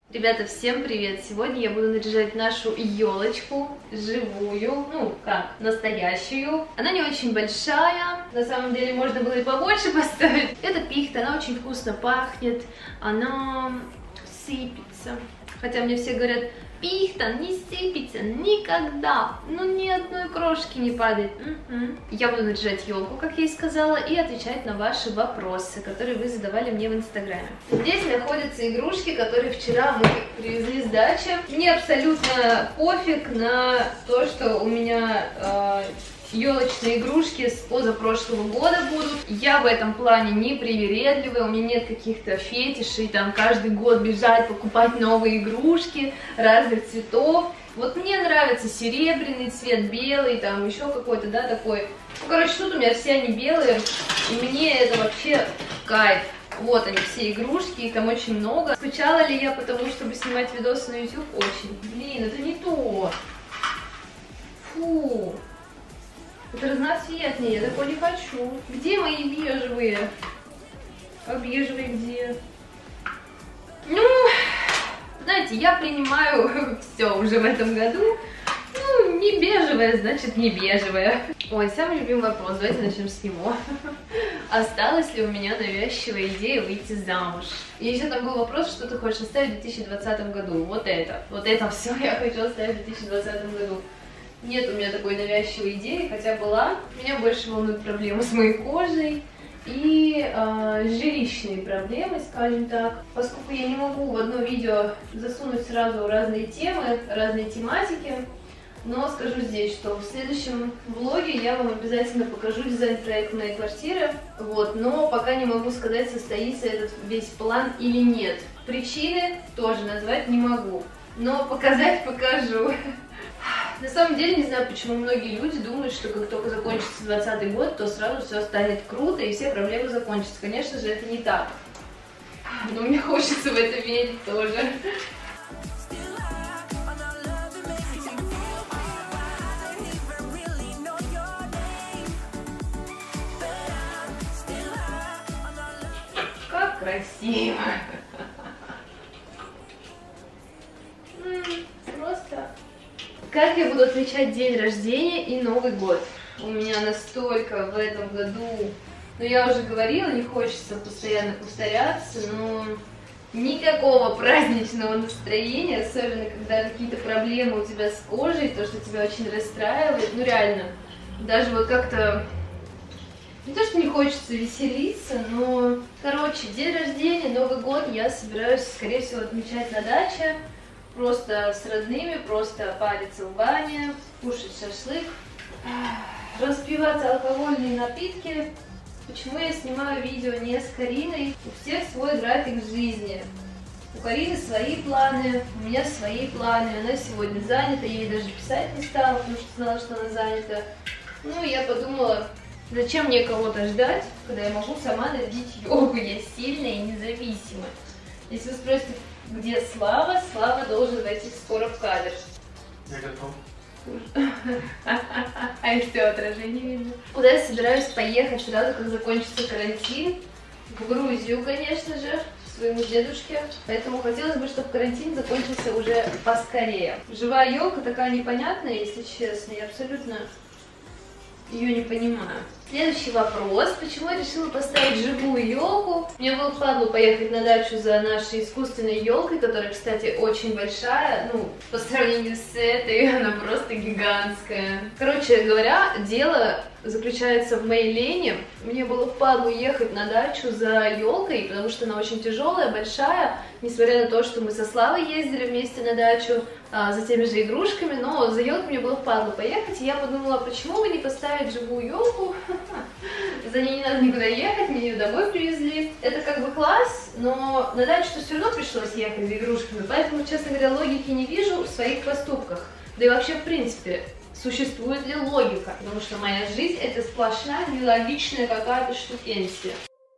Ребята, всем привет! Сегодня я буду наряжать нашу елочку живую, ну как, настоящую. Она не очень большая, на самом деле можно было и побольше поставить. Это пихта, она очень вкусно пахнет, она сыпется. Хотя мне все говорят, пихта не сыпется никогда, ну ни одной крошки не падает. Я буду наряжать елку, как я и сказала, и отвечать на ваши вопросы, которые вы задавали мне в инстаграме. Здесь находятся игрушки, которые вчера мы привезли с дачи. Мне абсолютно пофиг на то, что у меня елочные игрушки с позапрошлого года будут. Я в этом плане не привередливая, у меня нет каких-то фетишей, там каждый год бежать, покупать новые игрушки разных цветов. Вот мне нравится серебряный цвет, белый, там еще какой-то, да, такой. Ну, короче, тут у меня все они белые, и мне это вообще кайф. Вот они, все игрушки, их там очень много. Скучала ли я потому, чтобы снимать видосы на YouTube? Очень. Блин, это не то. Фу. Это разноцветные, я такой не хочу. Где мои бежевые? А бежевые где? Ну, знаете, я принимаю все уже в этом году. Ну, не бежевая, значит не бежевая. Ой, самый любимый вопрос, давайте начнем с него. Осталась ли у меня навязчивая идея выйти замуж? И еще там был вопрос, что ты хочешь оставить в 2020 году. Вот это все я хочу оставить в 2020 году. Нет у меня такой навязчивой идеи, хотя была. Меня больше волнуют проблемы с моей кожей и жилищные проблемы, скажем так. Поскольку я не могу в одно видео засунуть сразу разные темы, разные тематики, но скажу здесь, что в следующем влоге я вам обязательно покажу дизайн-проект моей квартиры. Вот, но пока не могу сказать, состоится этот весь план или нет. Причины тоже назвать не могу, но показать покажу. На самом деле, не знаю, почему многие люди думают, что как только закончится 2020 год, то сразу все станет круто и все проблемы закончатся. Конечно же, это не так. Но мне хочется в это верить тоже. Как красиво! Просто... Как я буду отмечать день рождения и Новый год? У меня настолько в этом году, ну я уже говорила, не хочется постоянно повторяться, но никакого праздничного настроения, особенно когда какие-то проблемы у тебя с кожей, то, что тебя очень расстраивает, ну реально, даже вот как-то, не то, что не хочется веселиться, но, короче, день рождения, Новый год я собираюсь, скорее всего, отмечать на даче. Просто с родными, просто париться в бане, кушать шашлык, распивать алкогольные напитки. Почему я снимаю видео не с Кариной? У всех свой график жизни. У Карины свои планы, у меня свои планы. Она сегодня занята, я ей даже писать не стала, потому что знала, что она занята. Ну, я подумала, зачем мне кого-то ждать, когда я могу сама нарядить елку, я сильная и независимая. Если вы спросите, где Слава? Слава должен войти скоро в кадр. Я готов. А и все, отражение видно. Куда я собираюсь поехать сразу, как закончится карантин? В Грузию, конечно же, к своему дедушке. Поэтому хотелось бы, чтобы карантин закончился уже поскорее. Живая елка такая непонятная, если честно. Я абсолютно ее не понимаю. Следующий вопрос. Почему я решила поставить живую елку? Мне было впадло поехать на дачу за нашей искусственной елкой, которая, кстати, очень большая. Ну, по сравнению с этой, она просто гигантская. Короче говоря, дело заключается в моей лени. Мне было впадло ехать на дачу за елкой, потому что она очень тяжелая, большая. Несмотря на то, что мы со Славой ездили вместе на дачу за теми же игрушками, но за елкой мне было впадло поехать. И я подумала, почему бы не поставить живую елку? За ней не надо никуда ехать, мне ее домой привезли. Это как бы класс, но на дачу-то все равно пришлось ехать за игрушками, поэтому, честно говоря, логики не вижу в своих поступках. Да и вообще, в принципе, существует ли логика? Потому что моя жизнь — это сплошная нелогичная какая-то штукенция.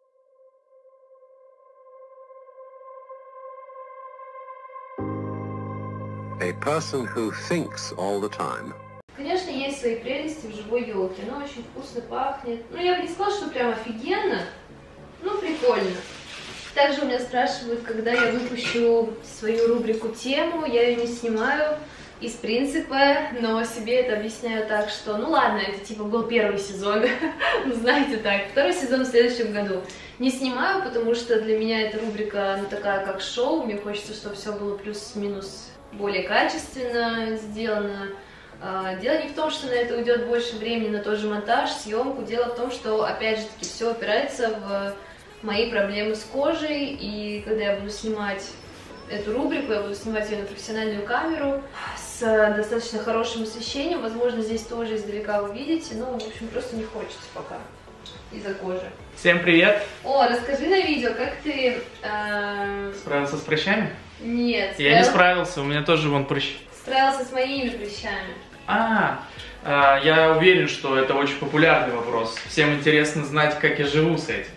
A person who thinks all the time. Конечно, есть свои прелести в живой елке, она очень вкусно пахнет. Ну, я бы не сказала, что прям офигенно, ну, прикольно. Также у меня спрашивают, когда я выпущу свою рубрику «Тему». Я ее не снимаю из принципа, но себе это объясняю так, что, ну ладно, это типа был первый сезон, знаете так, второй сезон в следующем году. Не снимаю, потому что для меня эта рубрика, ну, такая как шоу, мне хочется, чтобы все было плюс-минус более качественно сделано. Дело не в том, что на это уйдет больше времени, на тот же монтаж, съемку. Дело в том, что, опять же таки, все опирается в мои проблемы с кожей, и когда я буду снимать эту рубрику, я буду снимать ее на профессиональную камеру с достаточно хорошим освещением, возможно, здесь тоже издалека вы видите, но, в общем, просто не хочется пока из-за кожи. Всем привет! О, расскажи на видео, как ты... Справился с прыщами? Нет. Я не справился, у меня тоже вон прыщ. Справился с моими прыщами. Я уверен, что это очень популярный вопрос. Всем интересно знать, как я живу с этим.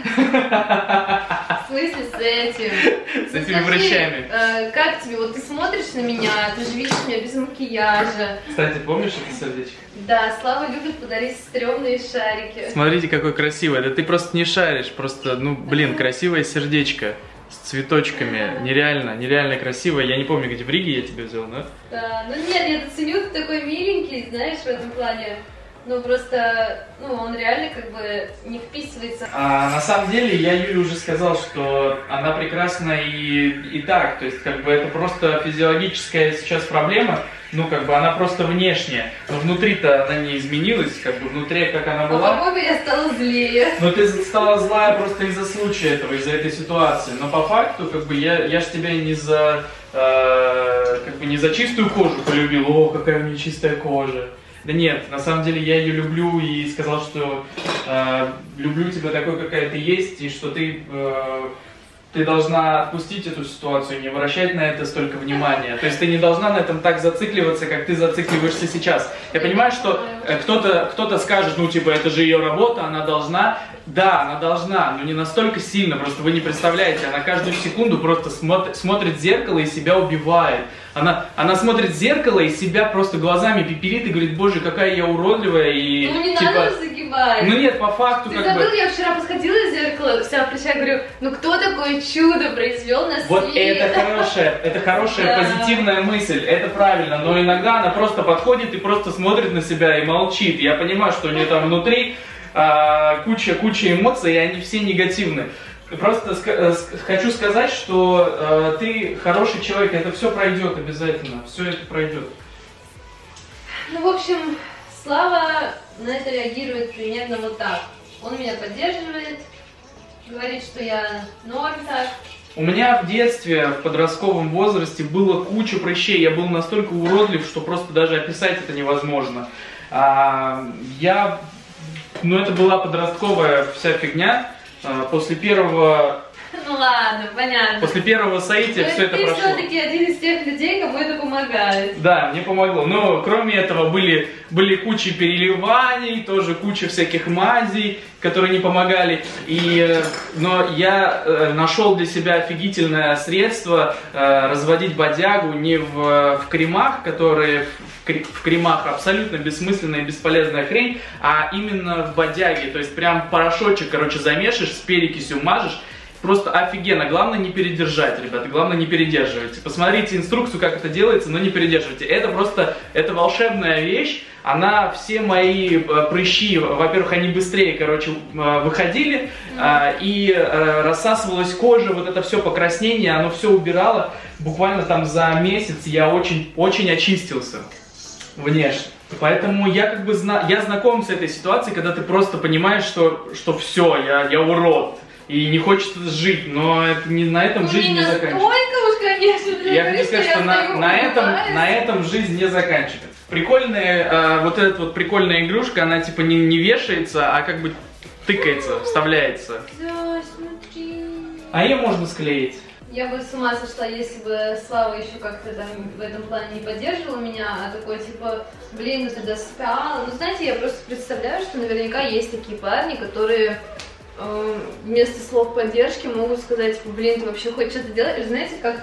В смысле с этим? С этими прыщами. Как тебе? Вот ты смотришь на меня, ты же видишь меня без макияжа. Кстати, помнишь это сердечко? Да, Слава любит подарить стрёмные шарики. Смотрите, какой красивый. Да ты просто не шаришь, просто, ну, блин, красивое сердечко. С цветочками, нереально красиво. Я не помню, где в Риге я тебе взял, да? Да, ну нет, я это ценю, ты такой миленький, знаешь, в этом плане. Ну просто, ну он реально как бы не вписывается. На самом деле, я Юле уже сказал, что она прекрасна и так. То есть, как бы это просто физиологическая сейчас проблема. Ну, как бы она просто внешняя. Но внутри-то она не изменилась, как бы внутри, как она была. А по-моему, я стала злее. Но ты стала злая просто из-за случая этого, из-за этой ситуации. Но по факту, как бы, я ж тебя не за, как бы, не за чистую кожу полюбил. О, какая у меня чистая кожа. Да нет, на самом деле я ее люблю и сказал, что люблю тебя такой, какая ты есть, и что ты должна отпустить эту ситуацию, не обращать на это столько внимания. То есть ты не должна на этом так зацикливаться, как ты зацикливаешься сейчас. Я понимаю, что кто-то скажет, ну типа это же ее работа, она должна. Да, она должна, но не настолько сильно, просто вы не представляете, она каждую секунду просто смотрит в зеркало и себя убивает. Она смотрит в зеркало и себя просто глазами пиперит и говорит, боже, какая я уродливая и... Ну не типа, надо загибать. Ну нет, по факту ты как забыл, бы... я вчера подходила из зеркала, вся в плечах, говорю, ну кто такое чудо произвел на свет? Вот это хорошая позитивная мысль, это правильно, но иногда она просто подходит и просто смотрит на себя и молчит. Я понимаю, что у нее там внутри куча эмоций, и они все негативны. Просто хочу сказать, что ты хороший человек, это все пройдет обязательно, все это пройдет. Ну, в общем, Слава на это реагирует примерно вот так. Он меня поддерживает, говорит, что я норм так. У меня в детстве, в подростковом возрасте было куча прыщей, я был настолько уродлив, что просто даже описать это невозможно. Ну, это была подростковая вся фигня. После первого... Ну ладно, понятно. После первого соития все это прошло. Ты все-таки один из тех людей, кому это помогает. Да, мне помогло. Но кроме этого были куча переливаний, тоже куча всяких мазей, которые не помогали. Но я нашел для себя офигительное средство разводить бодягу не в кремах, которые... В кремах абсолютно бессмысленная и бесполезная хрень, а именно в бодяге. То есть прям порошочек, короче, замешиваешь, с перекисью мажешь. Просто офигенно. Главное не передержать, ребята. Главное не передерживайте. Посмотрите инструкцию, как это делается, но не передерживайте. Это волшебная вещь. Она все мои прыщи, во-первых, они быстрее, короче, выходили. И рассасывалась кожа, вот это все покраснение, оно все убирало. Буквально там за месяц я очень очистился. Внешне. Поэтому я как бы я знаком с этой ситуацией, когда ты просто понимаешь, что все, я урод. И не хочется жить, но это на этом жизнь не заканчивается. Уж, конечно, я хочу сказать, что на этом жизнь не заканчивается. Прикольная, вот эта вот прикольная игрушка, она типа не вешается, а как бы тыкается, вставляется. Да, смотри. А ее можно склеить. Я бы с ума сошла, если бы Слава еще как-то там в этом плане не поддерживала меня, а такой типа, блин, ну ты достала. Ну знаете, я просто представляю, что наверняка есть такие парни, которые вместо слов поддержки могут сказать, типа, блин, ты вообще хоть что-то делаешь. Знаете, как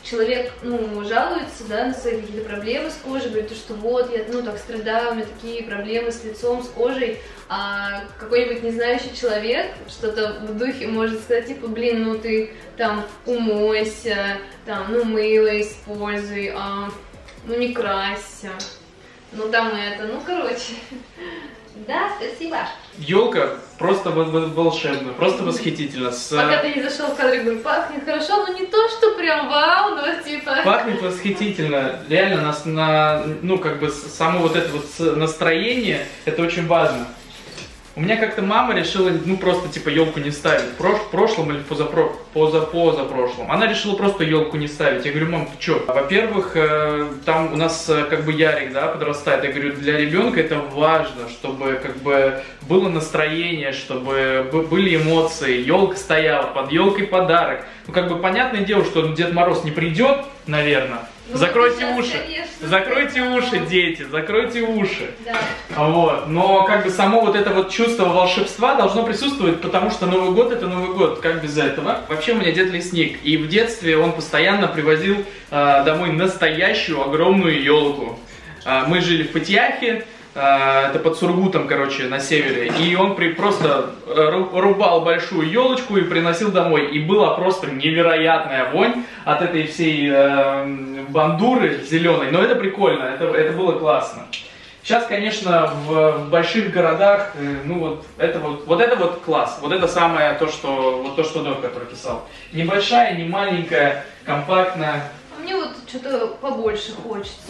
человек, ну, жалуется, да, на свои какие-то проблемы с кожей, говорит, что вот, я, ну, так страдаю, у меня такие проблемы с лицом, с кожей, а какой-нибудь незнающий человек что-то в духе может сказать, типа, блин, ну, ты там умойся, там, ну, мыло используй, ну, не красься, ну, там это, ну, короче, да, спасибо. Елка просто волшебная, просто восхитительно. Пока ты не зашел в кадр, говорю, пахнет хорошо, но не то, что прям вау, но типа... Пахнет восхитительно. Реально, ну, как бы, само вот это вот настроение, это очень важно. У меня как-то мама решила, ну, просто, типа, елку не ставить. В прошлом или позапрошлом. Она решила просто елку не ставить. Я говорю, мам, ты чё? Во-первых, там у нас, как бы, Ярик, да, подрастает. Я говорю, для ребенка это важно, чтобы, как бы, было настроение, чтобы были эмоции. Елка стояла, под елкой подарок. Ну, как бы, понятное дело, что Дед Мороз не придет, наверное. Ну, закройте сейчас, уши, конечно, закройте уши, дети, закройте уши. Да. Вот. Но как бы само вот это вот чувство волшебства должно присутствовать, потому что Новый год это Новый год, как без этого. Вообще у меня дед лесник, и в детстве он постоянно привозил домой настоящую огромную елку. Мы жили в Пытьяхе, это под Сургутом, короче, на севере, и он просто рубал большую елочку и приносил домой, и была просто невероятная вонь от этой всей бандуры зеленой, но это прикольно, это было классно. Сейчас, конечно, в больших городах, ну вот это вот класс, вот это самое то, что доктор прописал. Небольшая, не маленькая, компактная. А мне вот что-то побольше хочется.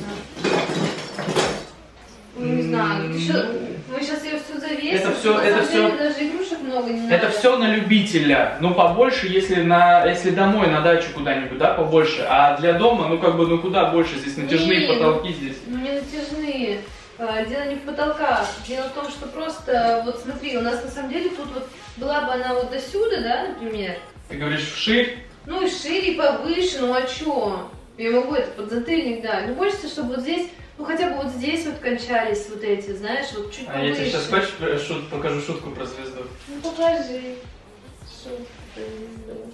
Ну, не знаю, мы сейчас ее всю завесим, это все, даже игрушек много не надо. Это все на любителя, ну побольше, если домой на дачу куда-нибудь, да, побольше, а для дома, ну как бы, ну куда больше, здесь натяжные потолки здесь. Ну не натяжные, дело не в потолках, дело в том, что просто, вот смотри, у нас на самом деле тут вот, была бы она вот до сюда, да, например. Ты говоришь вширь? Ну и шире, и повыше, ну а чё? Я могу это подзатыльник дать, ну хочется, чтобы вот здесь... Ну хотя бы вот здесь вот кончались вот эти, знаешь, вот чуть повыше. Я тебе сейчас покажу шутку про звезду. Ну покажи шутку про звезду.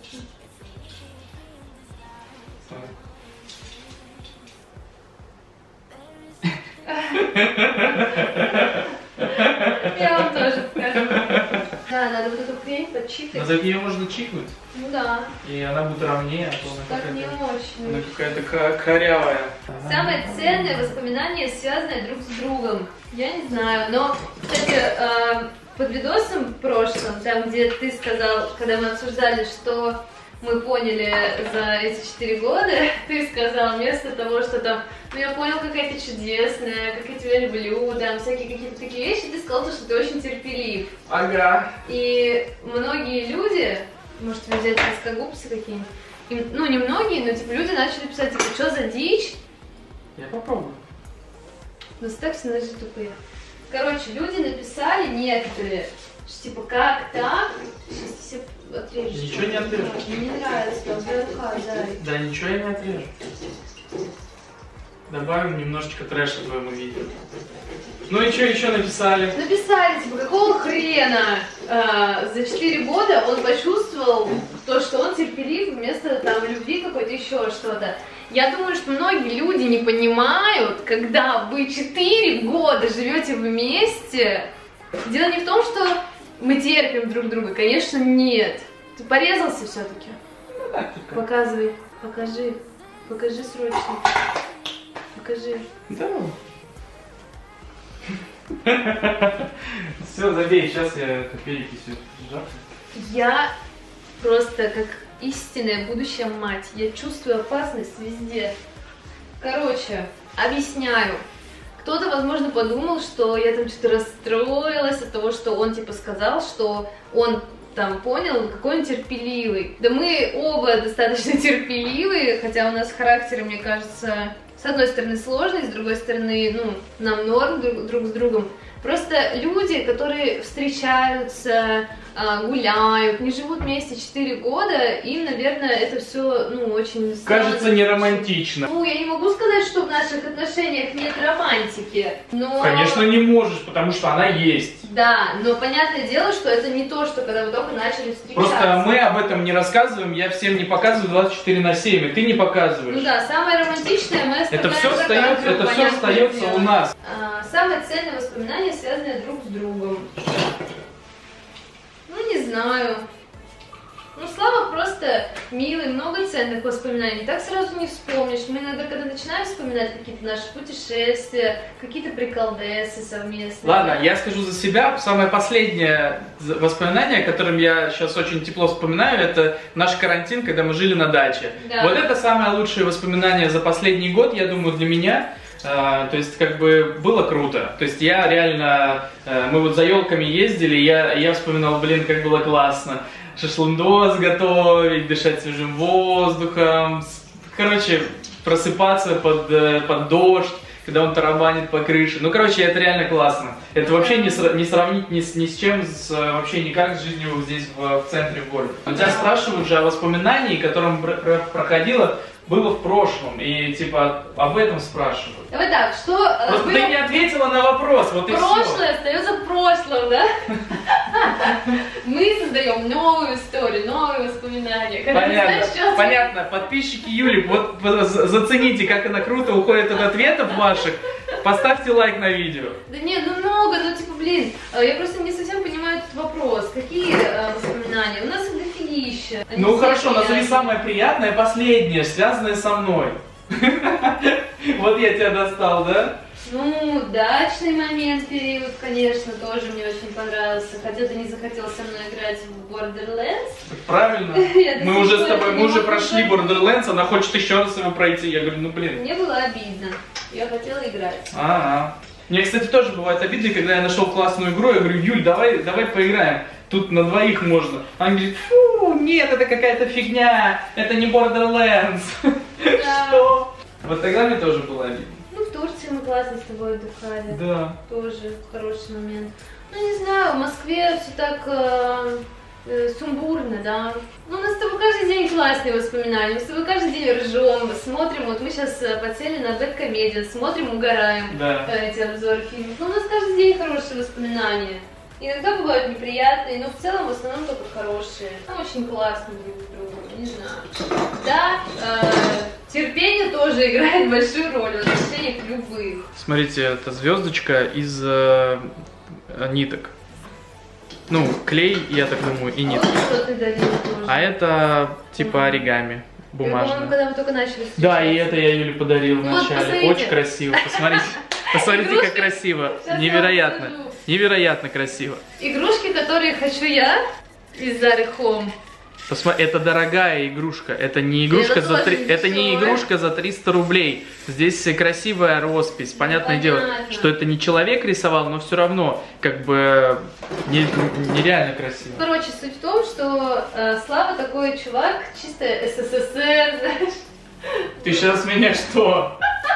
Я вам тоже покажу. Да, надо вот эту хрень подчикать. Но ее можно чикнуть. Ну да. И она будет ровнее, а то Так не очень. она какая-то корявая. Самое ценное воспоминание, связанное друг с другом. Я не знаю, но, кстати, под видосом прошлым, там, где ты сказал, когда мы обсуждали, что мы поняли за эти 4 года, ты сказал, вместо того, что там, ну я понял, какая ты чудесная, как я тебя люблю, там, всякие какие-то такие вещи, ты сказал, что ты очень терпелив. Ага. И многие люди, может вы взять плоскогубцы какие-нибудь, ну не многие, но типа люди начали писать, типа, что за дичь? Я попробую. Ну так все наши тупые. Короче, люди написали некоторые, что типа, как так? Сейчас все отрежешь. Ничего не отрежу. Мне не нравится, там ВЛК, да. Да, ничего я не отрежу. Добавим немножечко трэша твоему видео. Ну и что еще написали? Написали, типа, какого хрена за 4 года он почувствовал то, что он терпелив вместо там любви какой-то еще что-то. Я думаю, что многие люди не понимают, когда вы 4 года живете вместе. Дело не в том, что мы терпим друг друга, конечно, нет. Ты порезался все-таки? Ну, так только. Показывай, покажи срочно. Покажи. Да. Все, забей, сейчас я перекисю. Я просто как истинная будущая мать. Я чувствую опасность везде. Короче, объясняю. Кто-то, возможно, подумал, что я там что-то расстроилась от того, что он типа сказал, что он там понял, какой он терпеливый. Да мы оба достаточно терпеливые, хотя у нас характеры, мне кажется, с одной стороны сложные, с другой стороны, ну, нам норм друг с другом. Просто люди, которые встречаются, гуляют, не живут вместе 4 года, им, наверное, это все, ну, очень странно. Кажется, не романтично. Ну, я не могу сказать, что в наших отношениях нет романтики, но... Конечно, не можешь, потому что она есть. Да, но понятное дело, что это не то, что когда вы только начали встречаться. Просто мы об этом не рассказываем, я всем не показываю 24/7, и ты не показываешь. Ну да, самое романтичное мы оставляем Это все остается у нас. Самые ценные воспоминания, связанные друг с другом. Ну, не знаю. Ну, Слава просто милый, много ценных воспоминаний. Так сразу не вспомнишь. Мы иногда, когда начинаем вспоминать какие-то наши путешествия, какие-то приколдесы совместные. Ладно, я скажу за себя. Самое последнее воспоминание, которым я сейчас очень тепло вспоминаю, это наш карантин, когда мы жили на даче. Да. Вот это самое лучшее воспоминание за последний год, я думаю, для меня. То есть, как бы, было круто. То есть, я реально, мы вот за елками ездили, я вспоминал, блин, как было классно. Шашлындос готовить, дышать свежим воздухом. Короче, просыпаться под дождь, когда он тарабанит по крыше. Ну, короче, это реально классно. Это вообще не сравнить ни с чем, вообще никак с жизнью здесь в центре города. У тебя спрашивают же о воспоминании, которым проходило, было в прошлом, и типа об этом спрашивают. Давай так, что... Просто ты не ответила на вопрос, вот и все. Прошлое остается прошлым, да? Мы создаем новую историю, новые воспоминания. Понятно. Подписчики Юли, вот зацените, как она круто уходит от ответов ваших. Поставьте лайк на видео. Да нет, ну много, ну типа, блин, я просто не совсем понимаю этот вопрос. Какие воспоминания? У нас их дофигища. Ну хорошо, назови самое приятное, последнее, связанное со мной. Вот я тебя достал, да? Ну, дачный момент, период, конечно, тоже мне очень понравился. Хотя ты не захотел со мной играть в Borderlands. Правильно. Мы уже с тобой, мы уже прошли Borderlands, она хочет еще раз его пройти. Я говорю, ну блин. Мне было обидно. Я хотела играть. Мне, кстати, тоже бывает обидно, когда я нашел классную игру, я говорю, Юль, давай поиграем. Тут на двоих можно. Она говорит, фу, нет, это какая-то фигня, это не Borderlands. Что? Вот тогда мне тоже было обидно. Ну, в Турции мы классно с тобой отдыхали. Да. Тоже хороший момент. Ну, не знаю, в Москве все так сумбурно, да. Ну, у нас с тобой каждый день классные воспоминания, мы с тобой каждый день ржем, смотрим, вот мы сейчас подсели на Бэдкомедиан, смотрим, угораем, да. Эти обзоры фильмов. Но у нас каждый день хорошие воспоминания. Иногда бывают неприятные, но в целом в основном только хорошие. Там очень классно друг с другом, не знаю. Да, терпение тоже играет большую роль в отношениях любых. Смотрите, это звездочка из ниток. Ну, клей, я так думаю, и нитки. Что ты дарил тоже? А это типа оригами бумажные. По-моему, когда мы только начали встречаться. Да, и это я Юле подарил Ну, вначале. вот очень красиво, посмотрите. Посмотрите, как красиво. Невероятно. Невероятно красиво. Игрушки, которые хочу я из Zara Home. Это дорогая игрушка, это не игрушка за это не игрушка за 300 рублей. Здесь красивая роспись. Понятное дело, что это не человек рисовал, но все равно как бы нереально красиво. Короче, суть в том, что Слава такой чувак, чисто СССР, знаешь. Ты сейчас меня что?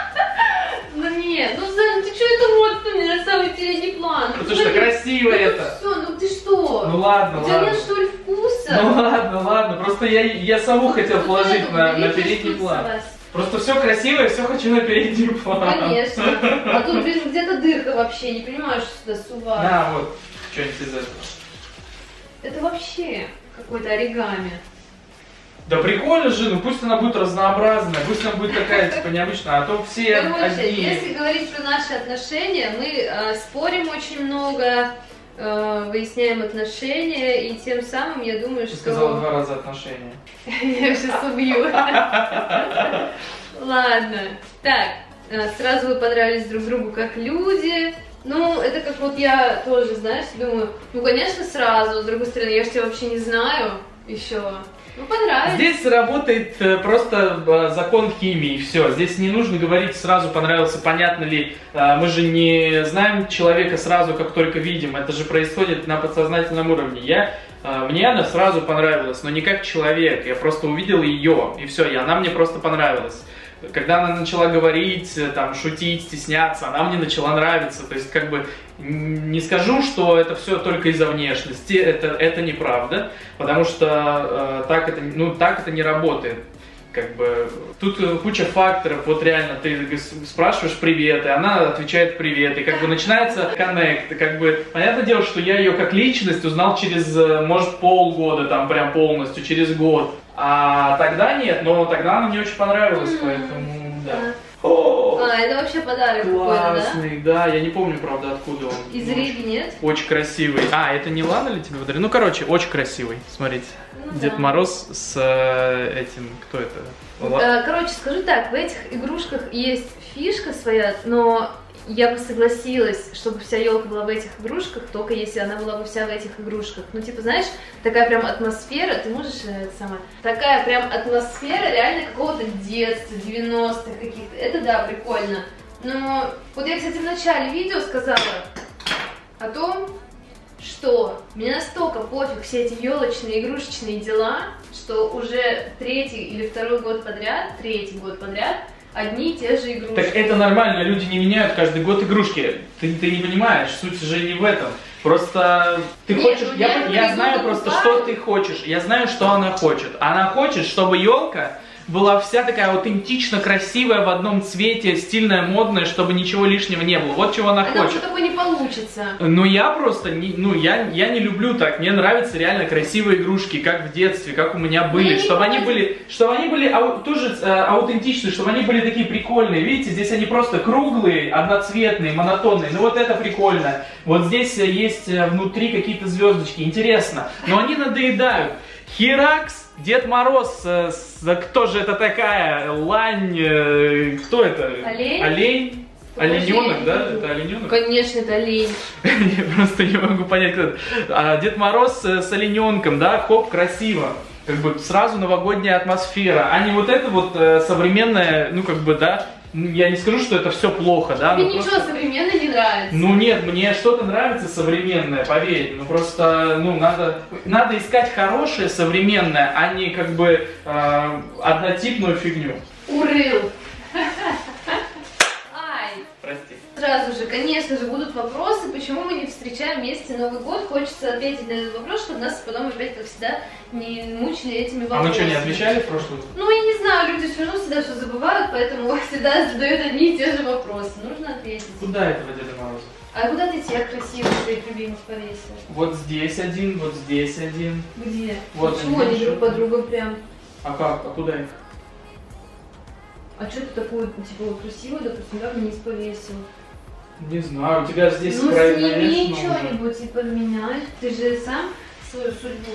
Ну нет, ну Зай, ну ты что это родственный на самый передний план? Потому что красиво это. Все, ну ты что? Ну ладно, У тебя ладно. нет что ли вкуса? Ну ладно, просто я саму хотел положить на передний план. Просто все красиво, и все хочу на передний план. Конечно. А тут, блин, где-то дырка вообще, не понимаю, что сюда сувать. На, вот, что-нибудь из этого. Это вообще какой-то оригами. Да прикольно же, ну пусть она будет разнообразная, пусть она будет такая, типа, необычная, а то все Короче, одни. если говорить про наши отношения, мы спорим очень много, выясняем отношения, и тем самым, я думаю, Ты что... сказала 2 раза отношения. Я сейчас убью. Ладно. Так, сразу вы понравились друг другу как люди. Ну, это как вот я тоже, знаешь, думаю, ну, конечно, сразу, с другой стороны, я же тебя вообще не знаю еще. Ну, понравилось. Здесь работает просто закон химии, все. Здесь не нужно говорить сразу понравился, понятно ли. Мы же не знаем человека сразу, как только видим. Это же происходит на подсознательном уровне. Мне она сразу понравилась, но не как человек. Я просто увидел ее, и все, и она мне просто понравилась. Когда она начала говорить, там, шутить, стесняться, она мне начала нравиться. То есть, как бы, Не скажу, что это все только из-за внешности, это неправда, потому что так это не работает. Как бы, тут куча факторов, вот реально, ты спрашиваешь привет, и она отвечает привет, и как бы начинается коннект, как бы, понятное дело, что я ее как личность узнал через, может, полгода, там, прям полностью, через год, а тогда нет, но тогда она мне очень понравилась, поэтому, да. Это вообще подарок классный, какой-то, да? Да, я не помню, правда, откуда он. Из Риги, нет? Очень красивый. Это не Лана ли тебе подарил? Ну, короче, очень красивый, смотрите. Дед Мороз с этим, кто это? Короче, скажу так, в этих игрушках есть фишка своя, но я бы согласилась, чтобы вся елка была в этих игрушках, только если она была бы вся в этих игрушках. Ну, типа, знаешь, такая прям атмосфера, ты можешь такая прям атмосфера реально какого-то детства, 90-х каких-то. Это да, прикольно. Но вот я, кстати, в начале видео сказала о том, что мне настолько пофиг все эти елочные игрушечные дела, что уже третий год подряд одни и те же игрушки. Так это нормально, люди не меняют каждый год игрушки. Ты не понимаешь, суть же не в этом. Просто ты хочешь, я знаю просто, что ты хочешь. Я знаю, что она хочет. Она хочет, чтобы елка была вся такая аутентично красивая, в одном цвете, стильная, модная, чтобы ничего лишнего не было. Вот чего она хочет. Это такое не получится. Но я просто, я не люблю так. Мне нравятся реально красивые игрушки, как в детстве, как у меня были. Чтобы они были тоже аутентичные, чтобы они были такие прикольные. Видите, здесь они просто круглые, одноцветные, монотонные. Ну вот это прикольно. Вот здесь есть внутри какие-то звездочки. Интересно. Но они надоедают. Херакс, Дед Мороз, кто же это такая? Лань, кто это? Олень? Олененок, да? Это олененок? Конечно, это олень. Я просто не могу понять, кто это. Дед Мороз с олененком, да, хоп, красиво. Как бы сразу новогодняя атмосфера, а не вот это вот современное, ну как бы, да. Я не скажу, что это все плохо, да. Тебе ничего современное не нравится. Ну нет, мне что-то нравится современное, поверь. Ну просто, надо искать хорошее современное, а не как бы однотипную фигню. Урыл. Прости. Сразу же, конечно же, будут вопросы, почему мы не встречаем вместе Новый год. Хочется ответить на этот вопрос, чтобы нас потом опять, как всегда, не мучили этими вопросами. А мы что, не отвечали в прошлый раз? Ну, я не знаю, люди все равно всегда все забывают, поэтому всегда задают одни и те же вопросы. Нужно ответить. Куда этого Деда Мороза? А куда ты тех красивых своих любимых повесил? Вот здесь один, вот здесь один. Где? Вот почему они друг по другу прям? А как? А куда их? А что ты такую, типа, красивую, допустим, как вниз повесил? Не знаю, у тебя здесь ну сними навес, что-нибудь и поменяй. Ты же сам свою судьбу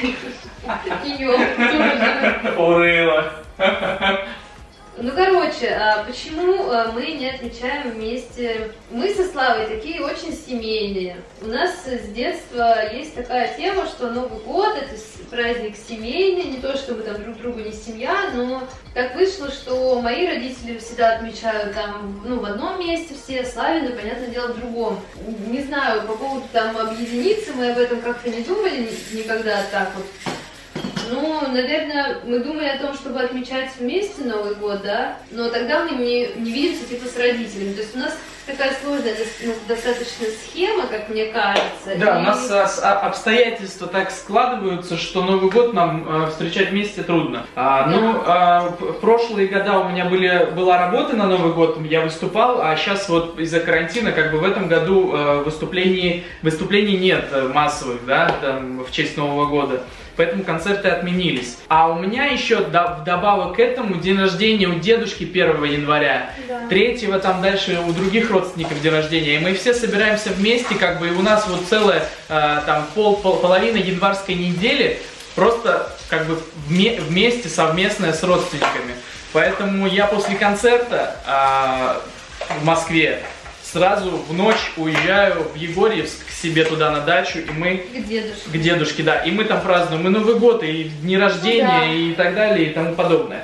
создаешь. Урыла. Ну, короче, почему мы не отмечаем вместе? Мы со Славой такие очень семейные. У нас с детства есть такая тема, что Новый год — это праздник семейный, не то чтобы там друг другу не семья, но так вышло, что мои родители всегда отмечают там, в одном месте все, Славины, понятное дело, в другом. Не знаю, по поводу там объединиться, мы об этом как-то не думали никогда так вот. Ну, наверное, мы думали о том, чтобы отмечать вместе Новый год, да, но тогда мы не видимся типа с родителями. То есть у нас такая сложная достаточно схема, как мне кажется. Да, у нас обстоятельства так складываются, что Новый год нам встречать вместе трудно. В прошлые года у меня была работа на Новый год, я выступал, а сейчас вот из-за карантина, как бы в этом году выступлений нет массовых, да, там, в честь Нового года. Поэтому концерты отменились. А у меня еще вдобавок к этому день рождения у дедушки 1 января, да. 3-го там дальше у других родственников день рождения. И мы все собираемся вместе, как бы, и у нас вот целая там половина январской недели просто как бы вместе, совместная с родственниками. Поэтому я после концерта в Москве сразу в ночь уезжаю в Егорьевск к себе туда на дачу, и мы... К дедушке, да. И мы там празднуем и Новый год, и дни рождения, и так далее, и тому подобное.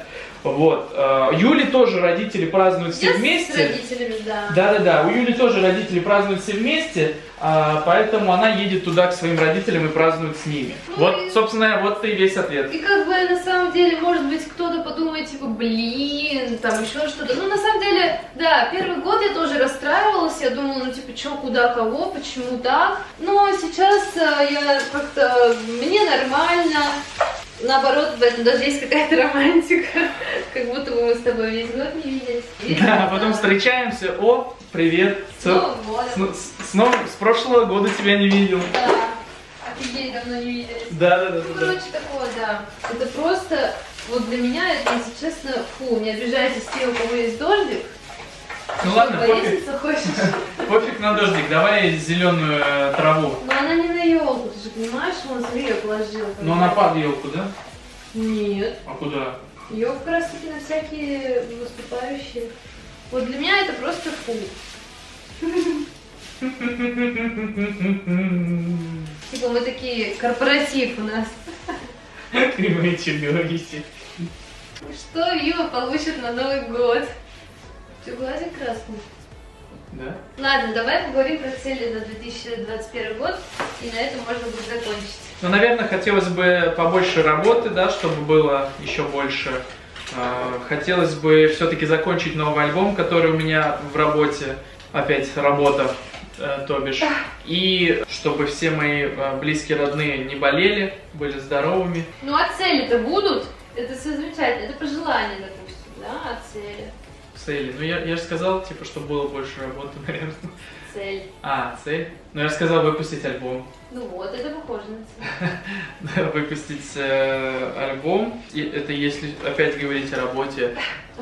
Вот. Юли тоже родители празднуют все Я вместе. с родителями, да. Да-да-да, у Юли тоже родители празднуют все вместе, поэтому она едет туда к своим родителям и празднует с ними. Ну Вот, и- собственно, вот и весь ответ. И как бы на самом деле, может быть, кто-то подумает, типа, блин, там еще что-то. Ну, на самом деле, да, первый год я тоже расстраивалась, я думала, ну, типа, что, куда, кого, почему так. Но сейчас я как-то, мне нормально. Наоборот, в этом даже есть какая-то романтика. Как будто бы мы с тобой весь год не виделись. Да, потом встречаемся. О, привет. С Новым годом. С прошлого года тебя не видел. Да, офигеть, давно не виделись. Да. Ну, короче, такое, да. Это просто, вот для меня это, если честно, фу, не обижайтесь те, у кого есть дождик. Ну Что, ладно, повеситься хочешь? пофиг на дождик, давай зеленую траву. Но она не на елку, ты же понимаешь, вон смотри, я положила. Но на под елку, да? Нет. А куда? Ее как раз таки на всякие выступающие. Вот для меня это просто фу. Типа мы такие, корпоратив у нас. Кривые чудовища. Что Вива получит на Новый год? Ты глазик красный. Да? Ладно, давай поговорим про цели на 2021 год, и на этом можно будет закончить. Ну, наверное, хотелось бы побольше работы, да, чтобы было еще больше. Хотелось бы все-таки закончить новый альбом, который у меня в работе. Опять работа, то бишь. И чтобы все мои близкие, родные не болели, были здоровыми. Ну а цели-то будут? Это все замечательно, это пожелания, допустим, да, а цели? Цели. Ну, я же сказал, типа, чтобы было больше работы, наверное. Цель. Цель? Ну, я же сказал выпустить альбом. Ну вот, это похоже на цель. Выпустить альбом. И это если опять говорить о работе.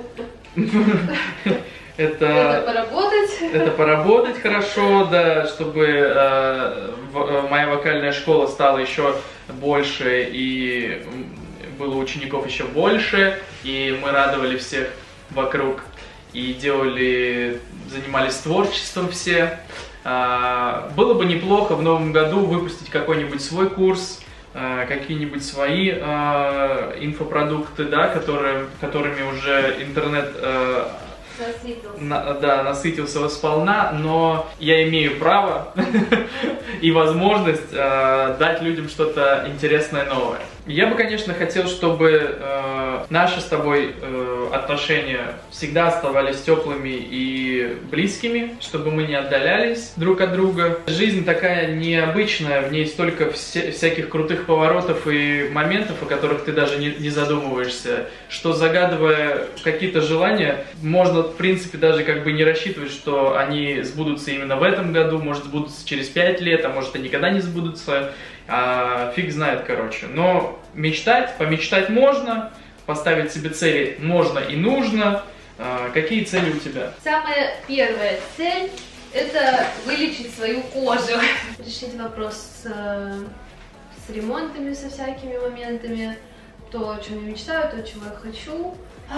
Это поработать. Это поработать хорошо, да, чтобы моя вокальная школа стала еще больше и было учеников еще больше, и мы радовали всех вокруг и занимались творчеством все. Было бы неплохо в новом году выпустить какой-нибудь свой курс, какие-нибудь свои инфопродукты, да, которыми уже интернет насытился сполна, но я имею право и возможность дать людям что-то интересное, новое. Я бы, конечно, хотел, чтобы наши с тобой отношения всегда оставались теплыми и близкими, чтобы мы не отдалялись друг от друга. Жизнь такая необычная, в ней столько всяких крутых поворотов и моментов, о которых ты даже не задумываешься, что, загадывая какие-то желания, можно, в принципе, даже как бы не рассчитывать, что они сбудутся именно в этом году, может сбудутся через 5 лет, а может и никогда не сбудутся. Фиг знает, короче. Но помечтать можно, поставить себе цели можно и нужно. Какие цели у тебя? Самая первая цель – это вылечить свою кожу. Решить вопрос с ремонтами, со всякими моментами. То, о чем я мечтаю, то, чего я хочу.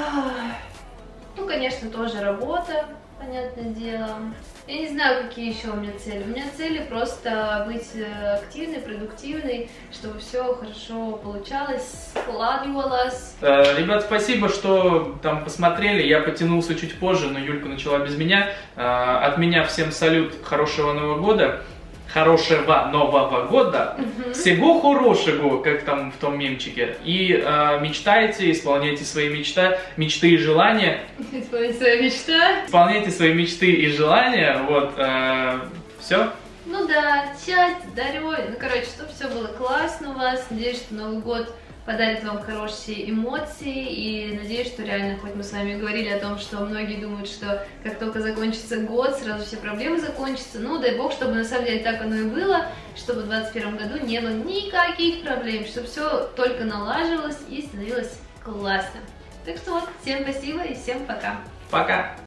Ну, конечно, тоже работа, понятное дело. Я не знаю, какие еще у меня цели. У меня цели просто быть активной, продуктивной, чтобы все хорошо получалось, складывалось. Ребят, спасибо, что там посмотрели. Я потянулся чуть позже, но Юлька начала без меня. От меня всем салют, хорошего Нового года. Хорошего Нового года. Всего хорошего, как там в том мемчике. И мечтайте, исполняйте свои мечты и желания. Исполняйте свои мечты. Исполняйте свои мечты и желания. Вот, все. Ну да, счастье, здоровье. Ну, короче, чтобы все было классно у вас. Надеюсь, что Новый год подарит вам хорошие эмоции. И надеюсь, что реально, хоть мы с вами говорили о том, что многие думают, что как только закончится год, сразу все проблемы закончатся. Ну, дай бог, чтобы на самом деле так оно и было, чтобы в 2021 году не было никаких проблем, чтобы все только налаживалось и становилось классно. Так что вот, всем спасибо и всем пока. Пока.